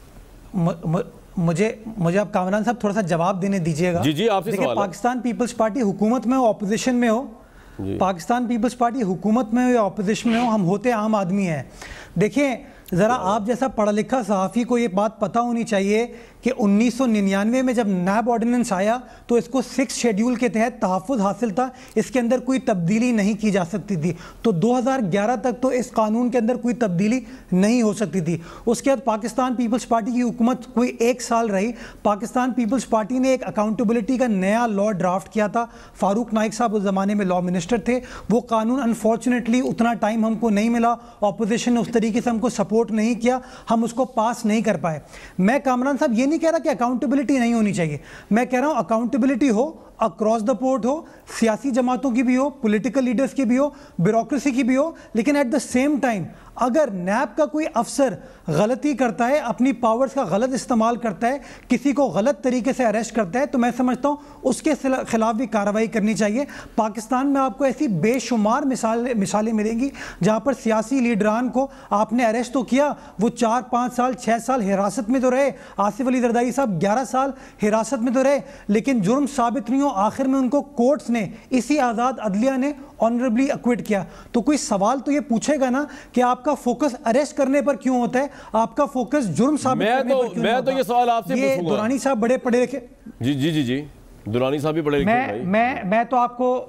ہے. مجھے آپ کامران صاحب تھوڑا سا جواب دینے دیجئے گا. جی آپ سے سوال ہے. پاکستان پیپلز پارٹی حکومت میں ہو، اپوزیشن میں ہو، پاکستان پیپلز پارٹی حکومت میں ہو یا اپوزیشن میں ہو، ہم ہوتے عام آدمی ہیں. دیکھیں ذرا آپ جیسا پڑھا لکھا صحافی کو یہ بات پتہ ہونی چاہیے کہ 1999 میں جب نیب آرڈیننس آیا تو اس کو 6 شیڈیول کے تحت تحفظ حاصل تھا، اس کے اندر کوئی تبدیلی نہیں کی جا سکتی تھی. تو 2011 تک تو اس قانون کے اندر کوئی تبدیلی نہیں ہو سکتی تھی. اس کے بعد پاکستان پیپلز پارٹی کی حکومت کوئی 1 سال رہی. پاکستان پیپلز پارٹی نے ایک اکاؤنٹیبلٹی کا نیا لاء ڈرافٹ کیا تھا. فاروق نائک صاحب اس زمانے میں لاء منسٹر تھے. وہ قانون انفارچونیٹلی اتنا ٹائم ہم کو نہیں ملا، اپوزیشن نے اس طریقے سے ہم کو سپورٹ نہیں کیا، ہم اس کو پاس نہیں کر پائے. میں کامران صاحب یہ نہیں کہہ رہا کہ اکاؤنٹیبلٹی نہیں ہونی چاہیے، میں کہہ رہا ہوں اکاؤنٹیبلٹی ہو، اکراس دا بورڈ ہو، سیاسی جماعتوں کی بھی ہو، پولیٹیکل لیڈرز کی بھی ہو، بیوروکریسی کی بھی ہو، لیکن ایٹ دا سیم ٹائم اگر نیب کا کوئی افسر غلطی کرتا ہے، اپنی پاورز کا غلط استعمال کرتا ہے، کسی کو غلط طریقے سے اریسٹ کرتا ہے، تو میں سمجھتا ہوں اس کے خلاف بھی کارروائی کرنی چاہیے. پاکستان میں آپ کو ایسی بے شمار مثالیں ملیں گی جہاں پر سیاسی لیڈران کو آپ نے اریسٹ تو کیا، وہ 4 5 سال 6 سال حراست میں تو رہے. آصف علی زرداری صاحب 11 سال حراست میں تو رہے، لیکن جرم ثابت نہیں ہو، آخر میں ان کو کورٹس نے، اسی آزاد عدلیہ نے آنریبلی اکوٹ کیا. تو کوئی سوال تو یہ پوچھے گا نا کہ آپ کا فوکس اریسٹ کرنے پر کیوں ہوتا ہے، آپ کا فوکس جرم ثابت کرنے پر کیوں ہوتا ہے. میں تو یہ سوال آپ سے پوچھوں گا. دورانی صاحب بڑے پڑھے لکھے. جی دورانی صاحب بھی پڑھے لکھے ہیں. میں تو آپ کو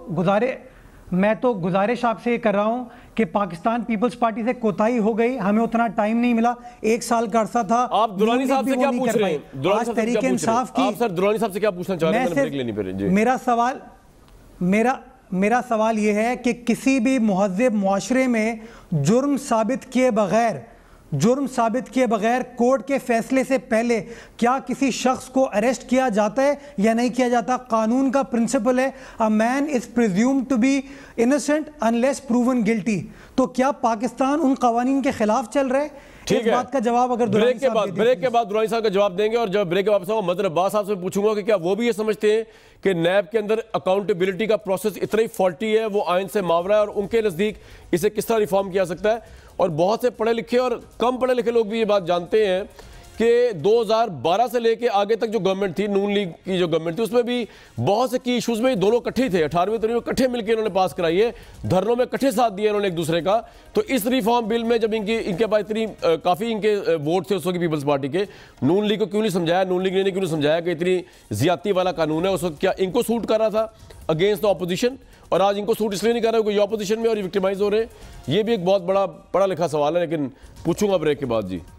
گزارش آپ سے یہ کر رہا ہوں کہ پاکستان پیپلز پارٹی سے کوتاہی ہو گئی، ہمیں اتنا ٹائم نہیں ملا، 1 سال کا عرصہ تھا. آپ دورانی صاحب سے کیا پوچھ رہے ہیں؟ آج تحریک انصاف کی، آپ سر دورانی صاحب سے کیا پوچھنا چاہ رہے ہیں؟ میرا سوال یہ ہے کہ کسی بھی مہذب معاشرے میں جرم ثابت کیے بغیر جرم ثابت کیے بغیر کورٹ کے فیصلے سے پہلے کیا کسی شخص کو اریسٹ کیا جاتا ہے یا نہیں کیا جاتا؟ قانون کا پرنسپل ہے a man is presumed to be innocent unless proven guilty. تو کیا پاکستان ان قوانین کے خلاف چل رہے؟ اس بات کا جواب اگر بریک کے بعد درانی صاحب کا جواب دیں گے، اور جب بریک کے واپس آؤں مظہر عباس صاحب سے پوچھوں گا کہ کیا وہ بھی یہ سمجھتے ہیں کہ نیب کے اندر اکاؤنٹیبلٹی کا پروسیس اتنا ہی فالٹی ہے، وہ آئین سے ماورا ہے، اور ان کے نزدیک اسے کس طرح ریفارم کیا سکتا ہے؟ اور بہت سے پڑھے لکھے اور کم پڑھے لکھے لوگ بھی یہ بات جانتے ہیں کہ 2012 سے لے کے آگے تک جو گورنمنٹ تھی، نون لیگ کی جو گورنمنٹ تھی، اس میں بھی بہت سے کی ایشوز میں دونوں کٹھے تھے، 18ویں ترمیم کٹھے مل کے انہوں نے پاس کرائی ہے، دھرنوں میں کٹھے ساتھ دیا انہوں نے ایک دوسرے کا. تو اس ریفارم بل میں جب ان کے پاس اتنی کافی ان کے ووٹ تھے اس وقت پیپلز پارٹی کے، نون لیگ کو کیوں نہیں سمجھایا، نون لیگ نے کیوں نہیں سمجھایا کہ اتنی زیادتی والا قانون ہے؟ اس وقت کیا ان کو سوٹ کر رہا تھا اگینسٹ دا اپوزیشن، اور آج ان کو سوٹ اس لیے نہیں کر رہا کہ یہ اپوزیشن میں اور یہ وکٹیمائز ہو رہے ہیں؟ یہ بھی ایک بہت بڑا پڑھا لکھا سوال ہے، لیکن پوچھوں گا بریک کے بعد. جی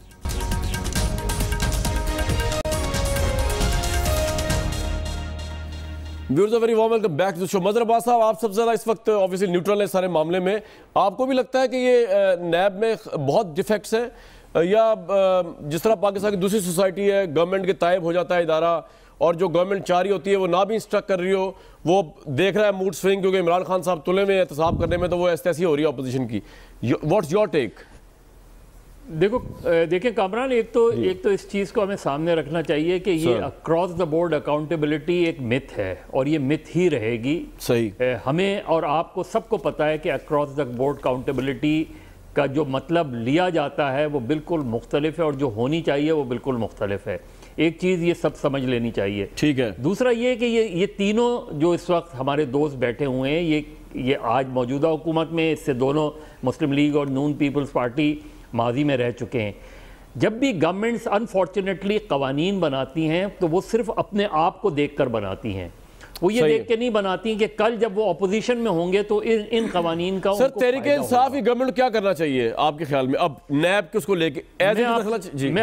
viewers very warm welcome back to the show. Mazhar Abbas صاحب، آپ سب سے زیادہ اس وقت آبویسلی نیوٹرل ہے سارے معاملے میں. آپ کو بھی لگتا ہے کہ یہ نیب میں بہت ڈیفیکٹس ہیں، یا جس طرح پاکستان کی دوسری سوسائٹی ہے، گورنمنٹ کے تائب ہو جاتا ہے ادارہ، اور جو گورنمنٹ چاہ رہی ہوتی ہے وہ نہ بھی انسٹرکٹ کر رہی ہو، وہ دیکھ رہا ہے موڈ سوئنگ، کیونکہ عمران خان صاحب تلے میں احتساب کرنے میں تو وہ ایسی ہو رہی ہے اپوزیشن کی. What's your take? دیکھیں کامران، ایک تو اس چیز کو ہمیں سامنے رکھنا چاہیے کہ یہ اکراس دا بورڈ اکاؤنٹیبلٹی ایک متھ ہے، اور یہ متھ ہی رہے گی. صحیح. ہمیں اور آپ کو سب کو پتہ ہے کہ اکراس دا بورڈ اکاؤنٹیبلٹی کا جو مطلب لیا جاتا ہے وہ بالکل مختلف ہے، اور جو ہونی چاہیے وہ بالکل مختلف ہے. ایک چیز یہ سب سمجھ لینی چاہیے. ٹھیک ہے. دوسرا یہ کہ یہ تینوں جو اس وقت ہمارے دوست بیٹھے ہوئے ہیں، یہ آج موجودہ حکومت میں، اس سے دونوں مسلم لیگ اور نون پیپلز پارٹی ماضی میں رہ چکے ہیں. جب بھی گورنمنٹس انفارچونیٹلی قوانین بناتی ہیں تو وہ صرف اپنے آپ کو دیکھ کر بناتی ہیں، وہ یہ دیکھ کے نہیں بناتی کہ کل جب وہ اپوزیشن میں ہوں گے تو ان قوانین کا سر تحریک انصاف کی گورنمنٹ کیا کرنا چاہیے آپ کے خیال میں اب نیب کے اس کو لے کے؟ میں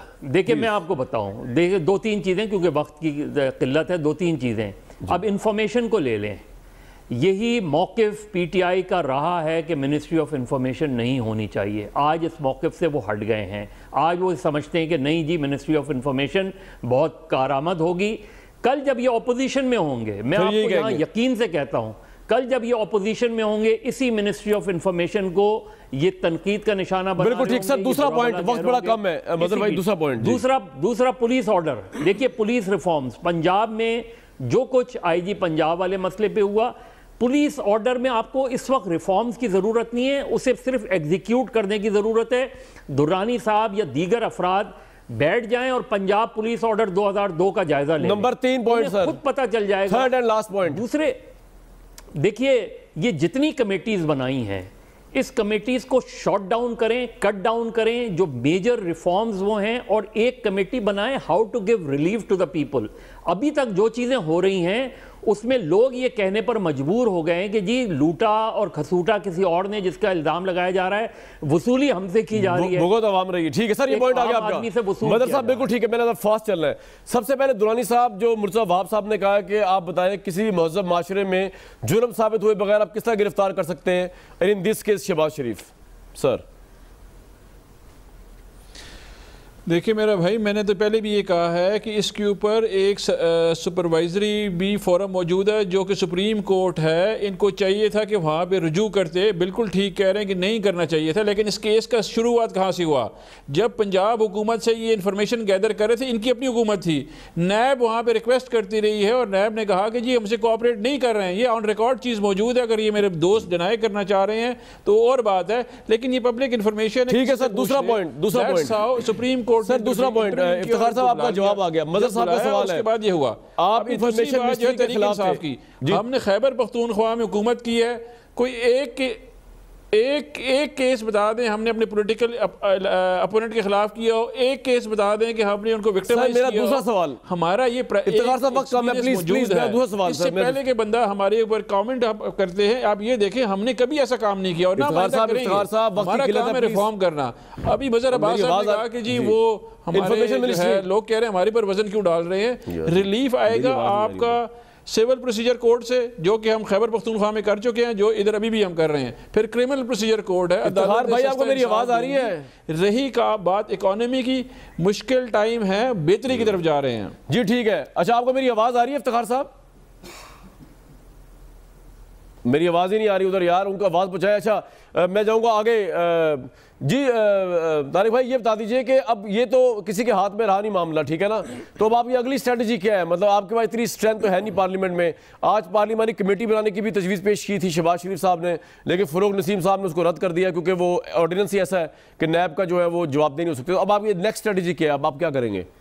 آپ کو بتاؤں، دیکھیں دو تین چیزیں، کیونکہ وقت کی قلت ہے، دو تین چیزیں. اب انفارمیشن کو لے لیں. یہی موقف پی ٹی آئی کا رہا ہے کہ منسٹری آف انفارمیشن نہیں ہونی چاہیے. آج اس موقف سے وہ ہٹ گئے ہیں. آج وہ سمجھتے ہیں کہ نہیں جی، منسٹری آف انفارمیشن بہت کارآمد ہوگی. کل جب یہ اپوزیشن میں ہوں گے، میں آپ کو یہاں یقین سے کہتا ہوں، کل جب یہ اپوزیشن میں ہوں گے، اسی منسٹری آف انفارمیشن کو یہ تنقید کا نشانہ بنا رہے ہوں گے. بالکل ٹھیک سر. دوسرا پوائنٹ، وقت بڑا کم ہے مظہر بھائی، دوسرا پوائنٹ. دوسرا پولیس آرڈر. دیکھیے پولیس ریفارمز پنجاب میں جو کچھ آئی جی پنجاب والے مسئلے پہ ہوا، پولیس آرڈر میں آپ کو اس وقت ریفارمز کی ضرورت نہیں ہے، اسے صرف ایگزیکیوٹ کرنے کی ضرورت ہے. درانی صاحب یا دیگر افراد بیٹھ جائیں اور پنجاب پولیس آرڈر 2002 کا جائزہ لیں. نمبر 3 پوائنٹ سر، خود پتہ چل جائے گا. Third and last point. دوسرے دیکھیے، یہ جتنی کمیٹیز بنائی ہیں، اس کمیٹیز کو شارٹ ڈاؤن کریں، کٹ ڈاؤن کریں. جو میجر ریفارمز وہ ہیں، اور ایک کمیٹی بنائیں how to give relief to the people. ابھی تک جو چیزیں ہو رہی ہیں اس میں لوگ یہ کہنے پر مجبور ہو گئے ہیں کہ جی لوٹا اور کھسوٹا کسی اور نے، جس کا الزام لگایا جا رہا ہے، وصولی ہم سے کی جا رہی ہے، بہت عوام رہی ہے. ٹھیک ہے سر، یہ پوائنٹ آ گیا آپ کا مدر صاحب. بالکل ٹھیک ہے، میرا فاسٹ چل رہا ہے. سب سے پہلے درانی صاحب، جو مرزا وہاب صاحب نے کہا کہ آپ بتائیں کسی بھی مہذب معاشرے میں جرم ثابت ہوئے بغیر آپ کس طرح گرفتار کر سکتے ہیں ان دس کیس شہباز شریف سر؟ دیکھیں میرا بھائی، میں نے تو پہلے بھی یہ کہا ہے کہ اس کے اوپر ایک سپروائزری بھی فورم موجود ہے جو کہ سپریم کورٹ ہے. ان کو چاہیے تھا کہ وہاں پہ رجوع کرتے. بالکل ٹھیک کہہ رہے ہیں کہ نہیں کرنا چاہیے تھا، لیکن اس کیس کا شروعات کہاں سے ہوا؟ جب پنجاب حکومت سے یہ انفارمیشن گیدر کر رہے تھے، ان کی اپنی حکومت تھی، نیب وہاں پہ ریکویسٹ کرتی رہی ہے، اور نیب نے کہا کہ جی ہم سے کوآپریٹ نہیں کر رہے ہیں. یہ آن ریکارڈ چیز موجود ہے. اگر یہ میرے دوست ڈینائی کرنا چاہ رہے ہیں تو اور بات ہے، لیکن یہ پبلک انفارمیشن ہے. ٹھیک ہے سر، دوسرا پوائنٹ. سپریم کورٹ سر دوسرا پوائنٹ، افتخار صاحب آپ کا جواب آ گیا. مظہر صاحب کا سوال ہے، اس کے بعد یہ ہوا آپ انفارمیشن منسٹری کے خلاف کی. ہم نے خیبر پختونخوا میں حکومت کی ہے. کوئی ایک کیس بتا دیں ہم نے اپنے پولیٹیکل اپوننٹ کے خلاف کیا ہو. ایک کیس بتا دیں کہ ہم نے ان کو وکٹمائز کیا ہو. میرا دوسرا سوال، ہمارا یہ افتخار صاحب وقت کم ہے، پلیز میرا دوسرا سوال. اس سے پہلے کہ بندہ ہمارے اوپر کامنٹ کرتے ہیں، آپ یہ دیکھیں ہم نے کبھی ایسا کام نہیں کیا، اور نہ ہمارا کام ہے ریفارم کرنا. ابھی مظہر عباس صاحب نے کہا کہ جی وہ ہمارے لوگ کہہ رہے ہیں ہمارے پر وزن کیوں ڈال رہے ہیں. ریلیف آئے گا آپ کا سول پروسیجر کوڈ سے جو کہ ہم خیبر پختونخوا میں کر چکے ہیں, جو ادھر ابھی بھی ہم کر رہے ہیں. پھر کرمنل پروسیجر کوڈ ہے. افتخار بھائی آپ کو میری آواز آ رہی ہے؟ رہی کا بات اکانومی کی, مشکل ٹائم ہے, بہتری کی طرف جا رہے ہیں. جی ٹھیک ہے. اچھا آپ کو میری آواز آ رہی ہے افتخار صاحب؟ میری آواز ہی نہیں آ رہی ادھر یار, ان کو آواز پہنچائے. اچھا میں جاؤں گا آگے. جی طارق بھائی یہ بتا دیجئے کہ اب یہ تو کسی کے ہاتھ میں رہا نہیں معاملہ, ٹھیک ہے نا, تو اب آپ کی اگلی اسٹریٹجی کیا ہے؟ مطلب آپ کے پاس اتنی اسٹرینتھ تو ہے نہیں پارلیمنٹ میں. آج پارلیمانی کمیٹی بنانے کی بھی تجویز پیش کی تھی شہباز شریف صاحب نے, لیکن فروغ نسیم صاحب نے اس کو رد کر دیا کیونکہ وہ آرڈیننس ہی ایسا ہے کہ نیب کا جو ہے وہ جواب دہ نہیں ہو سکتے. اب آپ یہ نیکسٹ اسٹریٹجی کیا ہے, اب آپ کیا کریں گے؟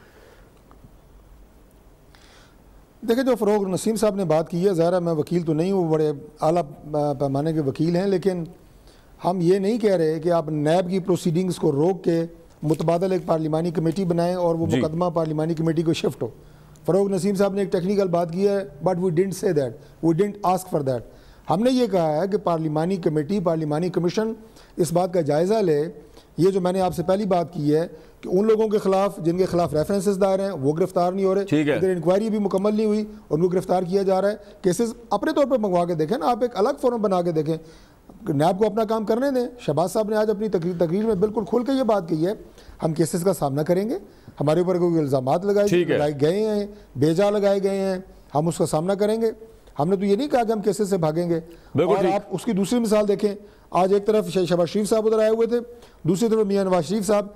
دیکھیں جو فروغ نسیم صاحب نے بات کی ہے, ظاہر ہے میں وکیل تو نہیں ہوں, بڑے اعلیٰ پیمانے کے وکیل ہیں, لیکن ہم یہ نہیں کہہ رہے کہ آپ نیب کی پروسیڈنگز کو روک کے متبادل ایک پارلیمانی کمیٹی بنائیں اور وہ مقدمہ پارلیمانی کمیٹی کو شفٹ ہو. فروغ نسیم صاحب نے ایک ٹیکنیکل بات کی ہے, but we didn't say that, we didn't ask for that. ہم نے یہ کہا ہے کہ پارلیمانی کمیٹی, پارلیمانی کمیشن اس بات کا جائزہ لے. یہ جو میں نے آپ سے پہلی بات کی ہے کہ ان لوگوں کے خلاف جن کے خلاف ریفرنسز دائر ہیں وہ گرفتار نہیں ہو رہے, اگر انکوائری بھی مکمل نہیں ہوئی ان کو گرفتار کیا جا رہا ہے. کیسز اپنے طور پہ منگوا کے دیکھیں نا, آپ ایک الگ فورم بنا کے دیکھیں, نیب کو اپنا کام کرنے دیں. شہباز صاحب نے آج اپنی تقریر میں بالکل کھل کے یہ بات کہی ہے, ہم کیسز کا سامنا کریں گے, ہمارے اوپر کوئی الزامات لگائے گئے ہیں, بیجا لگائے گئے ہیں, ہم اس کا سامنا کریں گے. ہم نے تو یہ نہیں کہا کہ ہم کیسز سے بھاگیں گے. اور آپ اس کی دوسری مثال دیکھیں, آج ایک طرف شہباز شریف صاحب ادھر آئے ہوئے تھے, دوسری طرف میاں نواز شریف صاحب,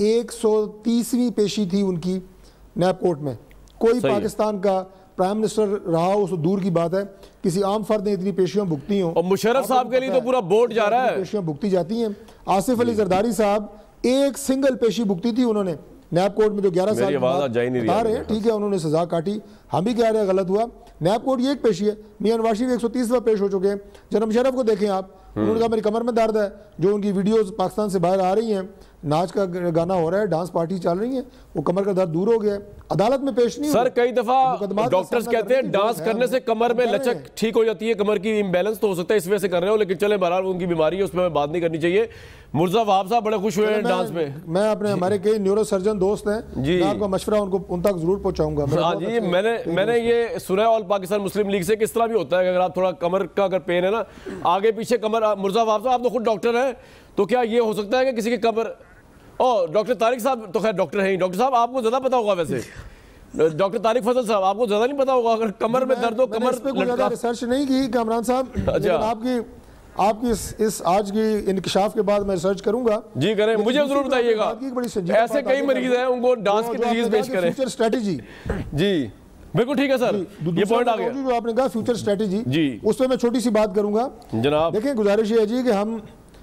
130ویں پیشی تھی ان کی نیب کورٹ میں. کوئی پاکستان کا پرائم منسٹر رہا ہو تو دور کی بات ہے, کسی عام فرد نے اتنی پیشیاں بھگتی ہوں. اور مشرف صاحب کے لیے تو پورا بورڈ جا رہا ہے, پیشیاں بھگتی جاتی ہیں. آصف علی زرداری صاحب ایک سنگل پیشی بھگتی تھی انہوں نے نیب کورٹ میں, جو 11 سال بتا رہے ہیں, ٹھیک ہے انہوں نے سزا کاٹی, ہم بھی کہہ رہے ہیں غلط ہوا. نیب کورٹ یہ ایک پیشی ہے. میاں نواز شریف 130 پیش ہو چکے ہیں. جناب مشرف کو دیکھیں آپ, انہوں نے کہا میری کمر میں درد ہے. جو ان کی ویڈیوز پاکستان سے باہر آ رہی ہیں, ناچ کا گانا ہو رہا ہے, ڈانس پارٹی چل رہی ہیں, وہ کمر کا درد دور ہو گیا ہے, عدالت میں پیش نہیں. سر کئی دفعہ ڈاکٹرز کہتے ہیں ڈانس کرنے سے کمر میں لچک ٹھیک ہو جاتی ہے, کمر کی امبیلنس تو ہو سکتا ہے اس وجہ سے کر رہے ہو, لیکن چلیں بہرحال ان کی بیماری ہے, اس پہ ہمیں بات نہیں کرنی چاہیے. مرزا وہاب صاحب بڑے خوش ہوئے ہیں ڈانس میں. میں اپنے ہمارے کئی نیورو سرجن دوست ہیں, میں آپ کا مشورہ ان تک ضرور پہنچاؤں گا. ہاں جی, میں نے یہ سنا ہے آل پاکستان مسلم لیگ سے, کس طرح بھی ہوتا ہے کہ اگر آپ تھوڑا کمر کا اگر پین ہے نا, آگے پیچھے کمر. مرزا وہاب صاحب آپ تو خود ڈاکٹر ہیں, تو کیا یہ ہو سکتا ہے کہ کسی کی کمر, ڈاکٹر طارق صاحب تو خیر ڈاکٹر ہیں ہی, ڈاکٹر صاحب آپ کو زیادہ پتا ہوگا ویسے, ڈاکٹر طارق فضل صاحب آپ کو زیادہ نہیں پتا ہوگا اگر کمر میں درد ہو, کمر پہ کوئی زیادہ ریسرچ نہیں کی کامران صاحب, لیکن آپ کی اس آج کی انکشاف کے بعد میں ریسرچ کروں گا. جی کریں, مجھے ضرور بتائیے گا, ایسے کئی مریض ہیں ان کو ڈانس کی تجویز پیش کریں. فیوچر اسٹریٹجی, جی بالکل ٹھیک ہے سر, یہ پوائنٹ آ گیا جو آپ نے کہا فیوچر اسٹریٹجی, جی اس پہ میں چھوٹی سی بات کروں گا جناب. دیکھیں گزارش یہ ہے جی کہ ہم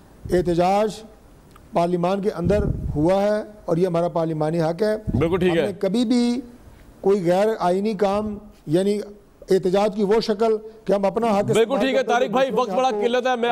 احتجاج پارلیمان کے اندر ہوا ہے اور یہ ہمارا پارلیمانی حق ہے. بالکل ٹھیک ہے. کبھی بھی کوئی غیر آئینی کام یعنی احتجاج کی وہ شکل کہ ہم اپنا حق, بالکل ٹھیک ہے طارق بھائی, وقت بڑا قلت ہے, میں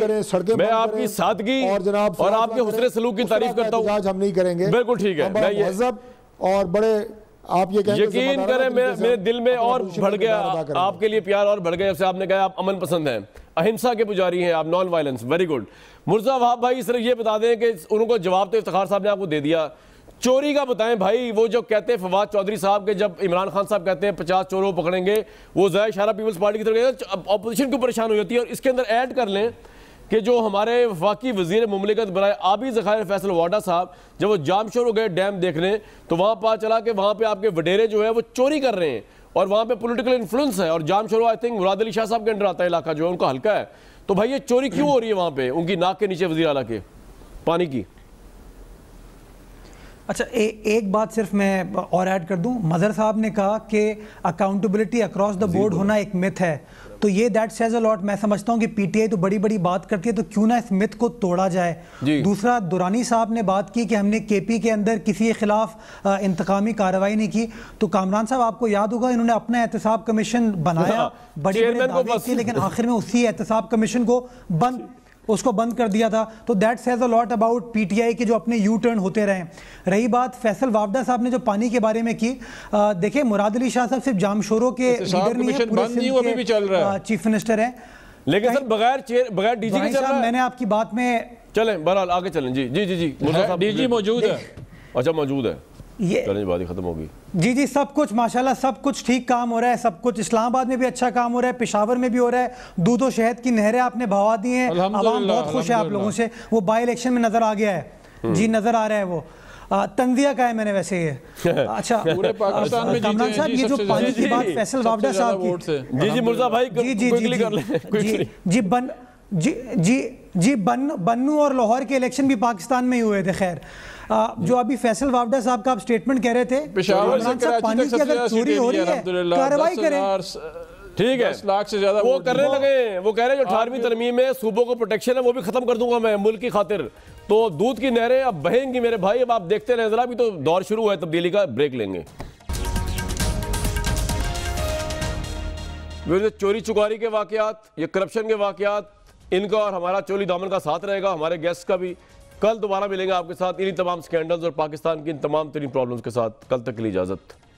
آپ کی سادگی اور آپ کے حسن سلوک کی تعریف کرتا ہوں. احتجاج ہم نہیں کریں گے, بالکل ٹھیک ہے, میں مہذب اور بڑے, آپ یہ کہیں یقین کریں میرے دل میں اور بڑھ گیا, آپ کے لیے پیار اور بڑھ گیا جب سے آپ نے کہا آپ امن پسند ہیں, اہمسا کے پجاری ہیں آپ, non violence, very good. Mirza Wahab بھائی صرف یہ بتا دیں کہ ان کو جواب تو افتخار صاحب نے آپ کو دے دیا, چوری کا بتائیں بھائی. وہ جو کہتے ہیں فواد چودھری صاحب کے, جب عمران خان صاحب کہتے ہیں 50 چوروں پکڑیں گے, وہ ضائع اشارہ پیپلز پارٹی کی طرف اپوزیشن کیوں پریشان ہو جاتی ہے. اور اس کے اندر ایڈ کر لیں کہ جو ہمارے وفاقی وزیر مملکت برائے آبی ذخائر فیصل واڈا صاحب جب وہ جام شور ہو گئے ڈیم دیکھنے, تو وہاں پتہ چلا کہ وہاں پہ آپ کے وڈیرے جو ہے وہ چوری کر رہے ہیں اور وہاں پہ پولیٹیکل انفلوئنس ہے. اور جام شور آئی تھنک مراد علی شاہ صاحب کے انڈر آتا ہے علاقہ, جو ہے ان کا حلقہ ہے. تو بھائی یہ چوری کیوں ہو رہی ہے وہاں پہ ان کی ناک کے نیچے وزیر اعلیٰ کے پانی کی؟ اچھا ایک بات صرف میں اور ایڈ کر دوں, مظہر صاحب نے کہا کہ اکاؤنٹیبلٹی اکراس دا بورڈ ہونا ایک مت ہے, تو یہ دیٹ سیز اے لاٹ. میں سمجھتا ہوں کہ پی ٹی آئی تو بڑی بڑی بات کرتی ہے, تو کیوں نہ اس مت کو توڑا جائے. دوسرا, دورانی صاحب نے بات کی کہ ہم نے کے پی کے اندر کسی کے خلاف انتقامی کارروائی نہیں کی, تو کامران صاحب آپ کو یاد ہوگا انہوں نے اپنا احتساب کمیشن بنایا, بڑے بڑے دعوے کیے, لیکن آخر میں اسی احتساب کمیشن کو بند کر دیا تھا. تو that says a lot about P T I کے جو اپنے یو ٹرن ہوتے رہے. رہی بات فیصل وافدہ صاححب نے جو پانی کے بارے میں کی, دیکھیں مراد علی شاہ صاحب صرف جام شوروں کے لیڈر نہیں ہیں, پورے سندھ کے چیف منسٹر ہیں. لیکن سر بغیر ڈی جی کے چل رہا ہے. میں نے آپ کی بات میں چلیں بہرحال آگے چلیں. جی جی جی جی ڈی جی موجود ہے. اچھا موجود ہے. چلیں بات ہی ختم ہوگی. جی جی سب کچھ ماشاءاللہ سب کچھ ٹھیک کام ہو رہا ہے, سب کچھ اسلام آباد میں بھی اچھا کام ہو رہا ہے, پشاور میں بھی ہو رہا ہے, دودھ و شہد کی نہریں آپ نے بہوا دی ہیں, عوام بہت خوش ہے آپ لوگوں سے, وہ بائی الیکشن میں نظر آ گیا ہے جی, نظر آ رہا ہے وہ تنزیہ کا ہے میں نے ویسے یہ اچھا پورے پاکستان میں کامران صاحب یہ جو پانی کی بات فیصل وافدہ صاحب کی, جی مرزا بھائی کوئکلی کر لیں. جی بنو اور لاہور کے الیکشن بھی پاکستان میں ہی ہوئے تھے. خیر جو ابھی فیصل وافدہ صاحب کا آپ سٹیٹمنٹ کہہ رہے تھے, پشاور سے پانی کی اگر چوری ہو رہی ہے کارروائی کریں. ٹھیک ہے, 10 لاکھ سے زیادہ وہ کرنے لگے, وہ کہہ رہے ہیں جو 18ویں ترمیم میں صوبوں کو پروٹیکشن ہے وہ بھی ختم کر دوں گا میں ملک کی خاطر. تو دودھ کی نہریں اب بہیں گی میرے بھائی, اب آپ دیکھتے رہیں ذرا, بھی تو دور شروع ہے تبدیلی کا, بریک لیں گے. چوری چکاری کے واقعات, یہ کرپشن کے واقعات, ان کا اور ہمارا چولی دامن کا ساتھ رہے گا, ہمارے گیسٹ کا بھی. کل دوبارہ ملیں گے آپ کے ساتھ انہی تمام سکینڈلز اور پاکستان کی ان تمام ترین پرابلمز کے ساتھ. کل تک کے لیے اجازت.